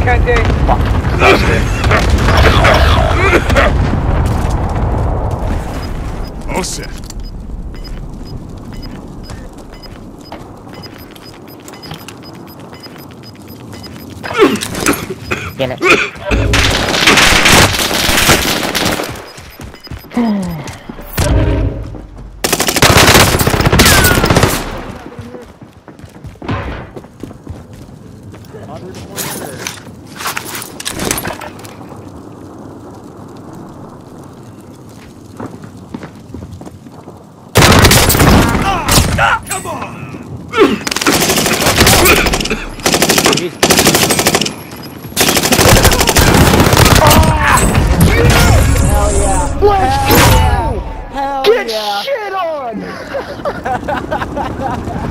Kente. Fuck. All set. Get it. Come on! Hell yeah. Let's go! Hell Get yeah. shit on!